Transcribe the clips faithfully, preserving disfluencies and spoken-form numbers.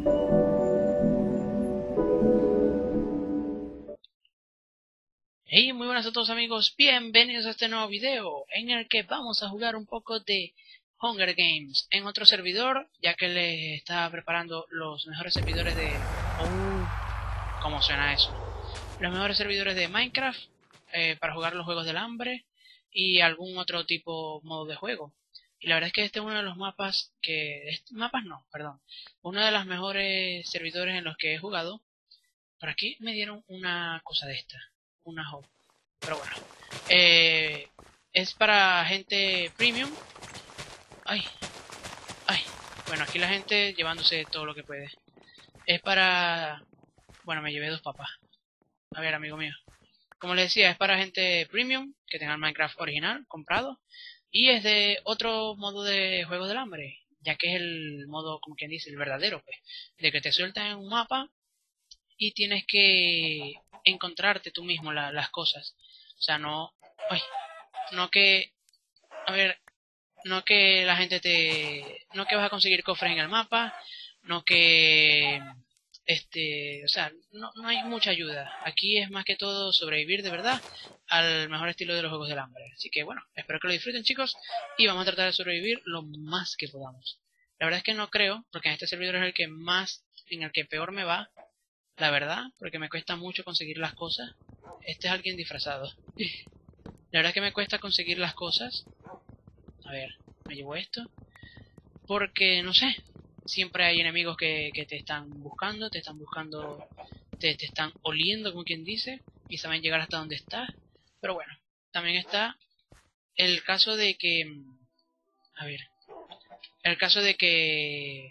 Hey, muy buenas a todos amigos, bienvenidos a este nuevo video en el que vamos a jugar un poco de Hunger Games en otro servidor, ya que les estaba preparando los mejores servidores de... Oh, ¿cómo suena eso? Los mejores servidores de Minecraft eh, para jugar los juegos del hambre y algún otro tipo modo de juego. Y la verdad es que este es uno de los mapas que... Este, mapas no, perdón. Uno de los mejores servidores en los que he jugado. Por aquí me dieron una cosa de esta, una hop. Pero bueno, eh, es para gente premium. Ay, ay. Bueno, aquí la gente llevándose todo lo que puede. Es para... Bueno, me llevé dos papas. A ver, amigo mío. Como les decía, es para gente premium, que tenga el Minecraft original, comprado. Y es de otro modo de juego del hambre, ya que es el modo, como quien dice, el verdadero, pues. De que te sueltan en un mapa y tienes que encontrarte tú mismo la, las cosas. O sea, no... Ay, no que... A ver, no que la gente te... No que vas a conseguir cofres en el mapa, no que... Este... O sea, no, no hay mucha ayuda. Aquí es más que todo sobrevivir de verdad al mejor estilo de los juegos del hambre. Así que bueno, espero que lo disfruten, chicos, y vamos a tratar de sobrevivir lo más que podamos. La verdad es que no creo, porque en este servidor es el que más... En el que peor me va, la verdad, porque me cuesta mucho conseguir las cosas. Este es alguien disfrazado. La verdad es que me cuesta conseguir las cosas. A ver, me llevo esto. Porque, no sé, siempre hay enemigos que, que te están buscando, te están buscando, te, te están oliendo, como quien dice, y saben llegar hasta donde estás. Pero bueno, también está el caso de que... A ver, el caso de que...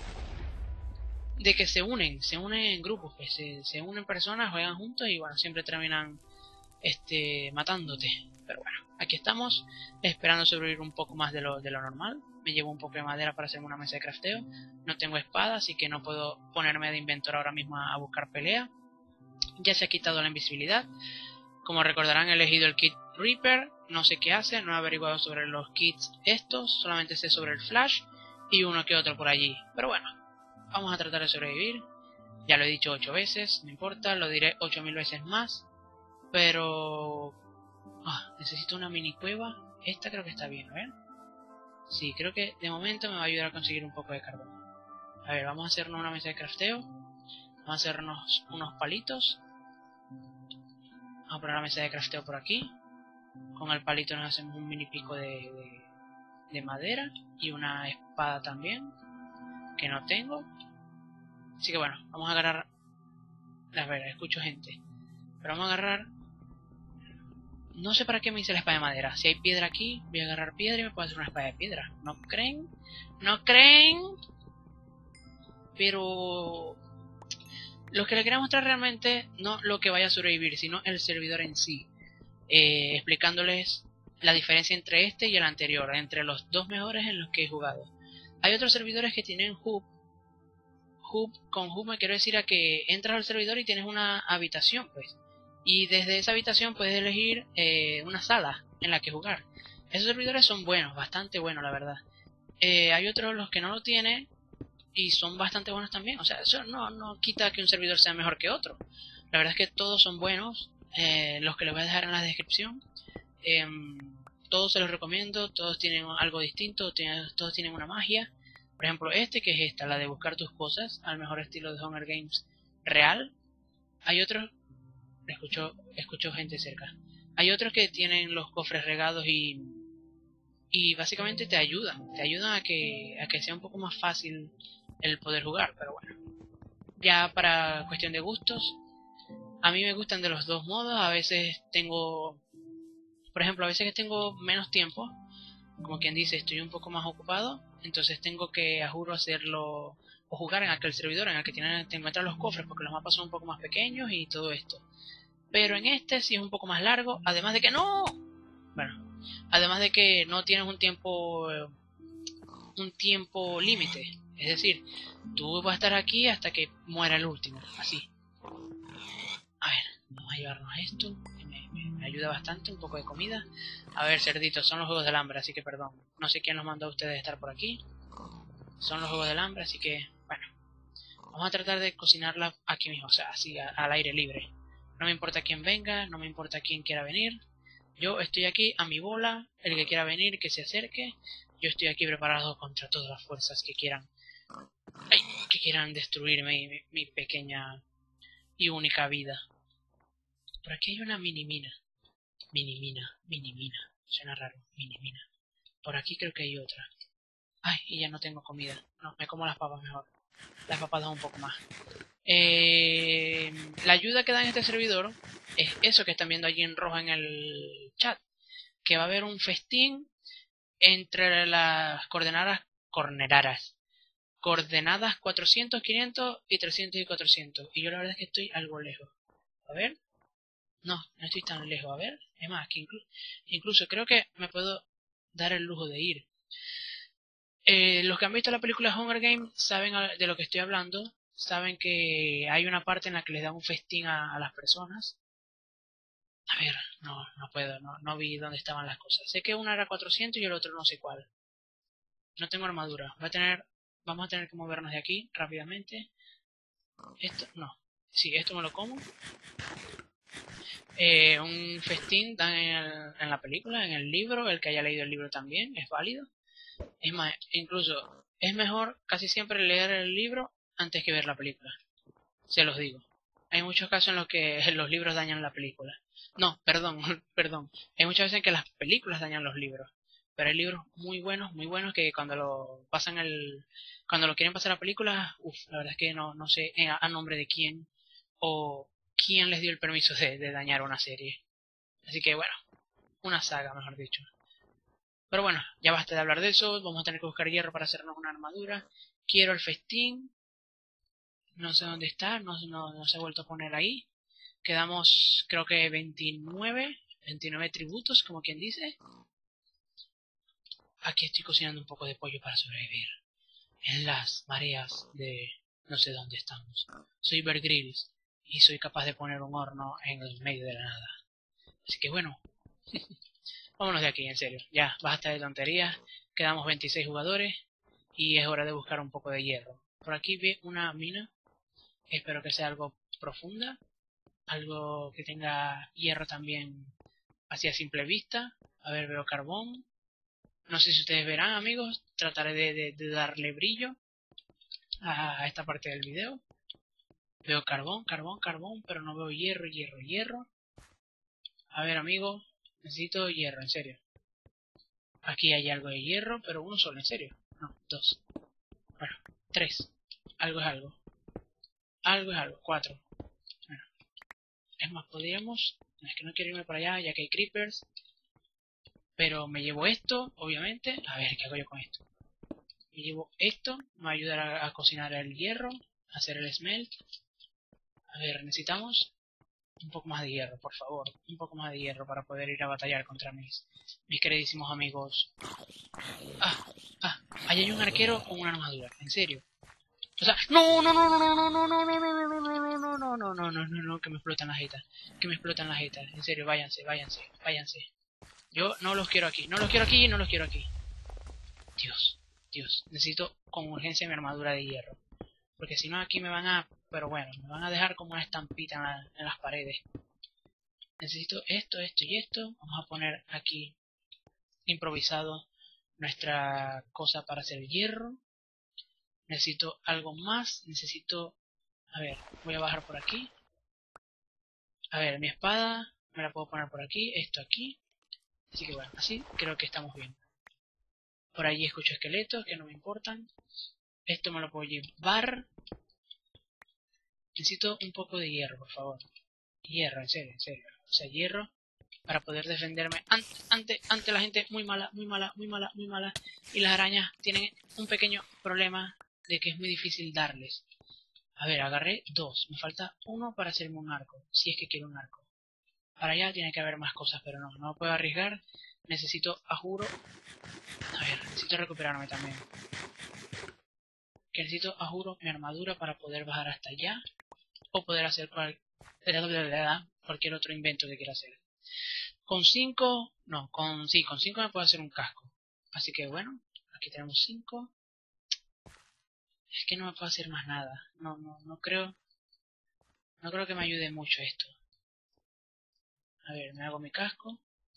De que se unen, se unen en grupos, pues se, se unen personas, juegan juntos y bueno, siempre terminan este matándote. Pero bueno, aquí estamos esperando sobrevivir un poco más de lo, de lo normal. Me llevo un poco de madera para hacerme una mesa de crafteo. No tengo espada, así que no puedo ponerme de inventor ahora mismo a buscar pelea. Ya se ha quitado la invisibilidad. Como recordarán, he elegido el kit Reaper. No sé qué hace, no he averiguado sobre los kits estos. Solamente sé sobre el flash y uno que otro por allí. Pero bueno, vamos a tratar de sobrevivir. Ya lo he dicho ocho veces, no importa, lo diré ocho mil veces más. Pero... Ah, necesito una mini cueva. Esta creo que está bien, a ver. Sí, creo que de momento me va a ayudar a conseguir un poco de carbón. A ver, vamos a hacernos una mesa de crafteo. Vamos a hacernos unos palitos. Vamos a poner la mesa de crafteo por aquí. Con el palito nos hacemos un mini pico de, de, de madera. Y una espada también, que no tengo. Así que bueno, vamos a agarrar... A ver, escucho gente. Pero vamos a agarrar... No sé para qué me hice la espada de madera. Si hay piedra aquí, voy a agarrar piedra y me puedo hacer una espada de piedra. ¿No creen? ¿No creen? Pero... Lo que les quería mostrar realmente, no lo que vaya a sobrevivir, sino el servidor en sí. Eh, explicándoles la diferencia entre este y el anterior, entre los dos mejores en los que he jugado. Hay otros servidores que tienen hub. Hub, con hub me quiero decir a que entras al servidor y tienes una habitación, pues. Y desde esa habitación puedes elegir eh, una sala en la que jugar. Esos servidores son buenos, bastante buenos, la verdad. Eh, hay otros los que no lo tienen y son bastante buenos también. O sea, eso no, no quita que un servidor sea mejor que otro. La verdad es que todos son buenos. Eh, los que les voy a dejar en la descripción. Eh, todos se los recomiendo. Todos tienen algo distinto. Tienen, todos tienen una magia. Por ejemplo, este que es esta, la de buscar tus cosas, al mejor estilo de Hunger Games real. Hay otros... Escucho, escucho gente cerca. Hay otros que tienen los cofres regados y y básicamente te ayudan, te ayudan a que a que sea un poco más fácil el poder jugar, pero bueno. Ya para cuestión de gustos, a mí me gustan de los dos modos. A veces tengo, por ejemplo, a veces que tengo menos tiempo, como quien dice, estoy un poco más ocupado, entonces tengo que, a juro, hacerlo o jugar en aquel servidor en el que tienen, te encuentran los cofres, porque los mapas son un poco más pequeños y todo esto. Pero en este sí es un poco más largo, además de que no... Bueno, además de que no tienes un tiempo... Un tiempo límite. Es decir, tú vas a estar aquí hasta que muera el último, así. A ver, vamos a llevarnos esto, que me, me, me ayuda bastante, un poco de comida. A ver, cerditos, son los juegos del hambre, así que perdón. No sé quién los mandó a ustedes a estar por aquí. Son los juegos del hambre, así que, bueno. Vamos a tratar de cocinarla aquí mismo, o sea, así a, al aire libre. No me importa quién venga, no me importa quién quiera venir. Yo estoy aquí a mi bola, el que quiera venir, que se acerque. Yo estoy aquí preparado contra todas las fuerzas que quieran, ay, que quieran destruir mi, mi, mi pequeña y única vida. Por aquí hay una mini mina. Mini mina, mini mina. Suena raro, mini mina. Por aquí creo que hay otra. Ay, y ya no tengo comida. No, me como las papas mejor. Las papas dan un poco más. Eh, la ayuda que da en este servidor es eso que están viendo allí en rojo en el chat. Que va a haber un festín entre las coordenadas coordenadas. Coordenadas cuatrocientos, quinientos y trescientos y cuatrocientos. Y yo la verdad es que estoy algo lejos. A ver. No, no estoy tan lejos. A ver. Es más, que inclu incluso creo que me puedo dar el lujo de ir. Eh, los que han visto la película Hunger Games saben de lo que estoy hablando. Saben que hay una parte en la que les dan un festín a, a las personas. A ver, no, no puedo, no, no vi dónde estaban las cosas. Sé que una era cuatrocientos y el otro no sé cuál. No tengo armadura. Voy a tener, vamos a tener que movernos de aquí rápidamente. Esto, no. Sí, esto me lo como. Eh, un festín dan en, el, en la película, en el libro. El que haya leído el libro también es válido. Es más, incluso es mejor casi siempre leer el libro antes que ver la película. Se los digo. Hay muchos casos en los que los libros dañan la película. No, perdón, perdón. Hay muchas veces en que las películas dañan los libros. Pero hay libros muy buenos, muy buenos que cuando lo pasan el, cuando lo quieren pasar a películas, uff, la verdad es que no, no sé a, a nombre de quién o quién les dio el permiso de, de dañar una serie. Así que bueno, una saga, mejor dicho. Pero bueno, ya basta de hablar de eso. Vamos a tener que buscar hierro para hacernos una armadura. Quiero el festín. No sé dónde está, no, no, no se ha vuelto a poner ahí. Quedamos, creo que veintinueve, veintinueve tributos, como quien dice. Aquí estoy cocinando un poco de pollo para sobrevivir. En las mareas de no sé dónde estamos. Soy Bear Grylls y soy capaz de poner un horno en el medio de la nada. Así que bueno, vámonos de aquí, en serio. Ya, basta de tonterías. Quedamos veintiséis jugadores y es hora de buscar un poco de hierro. Por aquí vi una mina. Espero que sea algo profunda. Algo que tenga hierro también así a simple vista. A ver, veo carbón. No sé si ustedes verán, amigos. Trataré de, de, de darle brillo a, a esta parte del video. Veo carbón, carbón, carbón, pero no veo hierro, hierro, hierro. A ver, amigos, necesito hierro, en serio. Aquí hay algo de hierro, pero uno solo, en serio. No, dos. Bueno, tres. Algo es algo. Algo es algo. Cuatro. Bueno. Es más, podríamos... Es que no quiero irme para allá, ya que hay creepers. Pero me llevo esto, obviamente. A ver, ¿qué hago yo con esto? Me llevo esto. Me va a ayudar a, a cocinar el hierro. A hacer el smelt. A ver, necesitamos un poco más de hierro, por favor. Un poco más de hierro para poder ir a batallar contra mis, mis queridísimos amigos. Ah, ah, ahí hay un arquero con una armadura. En serio. O sea, no, no, no, no, no, no, no, no, no, no, no, no, no, no, no, no, no, no, no, que me explotan las jetas. Que me explotan las jetas. En serio, váyanse, váyanse, váyanse. Yo no los quiero aquí, no los quiero aquí, no los quiero aquí. Dios, Dios, necesito con urgencia mi armadura de hierro. Porque si no aquí me van a... Pero bueno, me van a dejar como una estampita en, la, en las paredes. Necesito esto, esto y esto. Vamos a poner aquí improvisado nuestra cosa para hacer hierro. Necesito algo más. Necesito... A ver, voy a bajar por aquí. A ver, mi espada me la puedo poner por aquí. Esto aquí. Así que bueno, así creo que estamos bien. Por allí escucho esqueletos que no me importan. Esto me lo puedo llevar. Necesito un poco de hierro, por favor. Hierro, en serio, en serio. O sea, hierro para poder defenderme ante, ante, ante la gente muy mala, muy mala, muy mala, muy mala. Y las arañas tienen un pequeño problema de que es muy difícil darles. A ver, agarré dos. Me falta uno para hacerme un arco, si es que quiero un arco. Para allá tiene que haber más cosas, pero no, no puedo arriesgar. Necesito, a juro... A ver, necesito recuperarme también. Que necesito, a juro, mi armadura para poder bajar hasta allá. O poder hacer cual... cualquier otro invento que quiera hacer. Con cinco... No, con... Sí, con cinco me puedo hacer un casco. Así que bueno, aquí tenemos cinco. Es que no me puedo hacer más nada. No, no, no creo. No creo que me ayude mucho esto. A ver, me hago mi casco.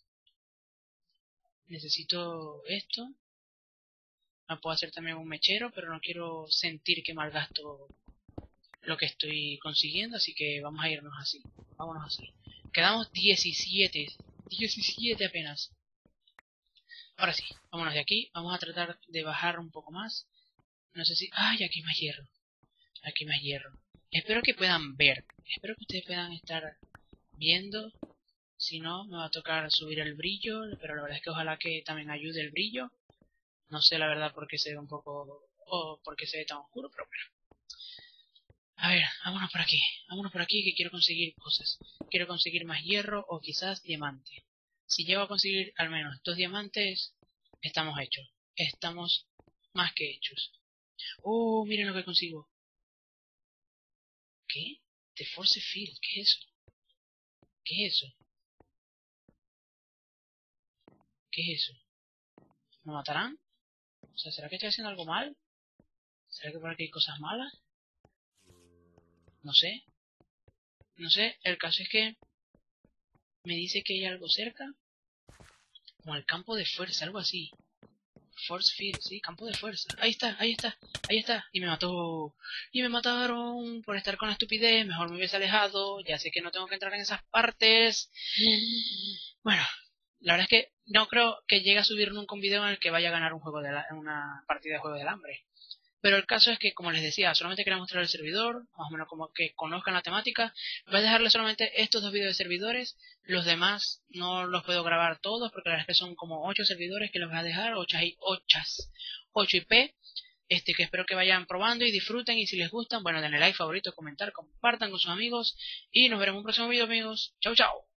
Necesito esto. Me puedo hacer también un mechero, pero no quiero sentir que malgasto lo que estoy consiguiendo, así que vamos a irnos así. Vámonos así. Quedamos diecisiete. diecisiete apenas. Ahora sí, vámonos de aquí. Vamos a tratar de bajar un poco más. No sé si... ¡Ay! Aquí hay más hierro. Aquí hay más hierro. Espero que puedan ver. Espero que ustedes puedan estar viendo. Si no, me va a tocar subir el brillo. Pero la verdad es que ojalá que también ayude el brillo. No sé la verdad por qué se ve un poco... o por qué se ve tan oscuro, pero bueno. A ver, vámonos por aquí. Vámonos por aquí que quiero conseguir cosas. Quiero conseguir más hierro o quizás diamante. Si llego a conseguir al menos dos diamantes, estamos hechos. Estamos más que hechos. ¡Oh! Miren lo que consigo. ¿Qué? The Force Field. ¿Qué es eso? ¿Qué es eso? ¿Qué es eso? ¿Me matarán? O sea, ¿será que estoy haciendo algo mal? ¿Será que por aquí hay cosas malas? No sé. No sé. El caso es que me dice que hay algo cerca. Como el campo de fuerza, algo así. Force Field, sí, campo de fuerza. Ahí está, ahí está, ahí está. Y me mató. Y me mataron por estar con la estupidez. Mejor me hubiese alejado. Ya sé que no tengo que entrar en esas partes. Bueno, la verdad es que no creo que llegue a subir nunca un video en el que vaya a ganar un juego de la, una partida de juego del hambre. Pero el caso es que, como les decía, solamente quería mostrar el servidor, más o menos como que conozcan la temática. Voy a dejarles solamente estos dos vídeos de servidores. Los demás no los puedo grabar todos porque la verdad es que son como ocho servidores que los voy a dejar, ocho I P. Este, que espero que vayan probando y disfruten, y si les gustan, bueno, denle like, favorito, comentar, compartan con sus amigos y nos veremos en un próximo video, amigos. Chau, chau.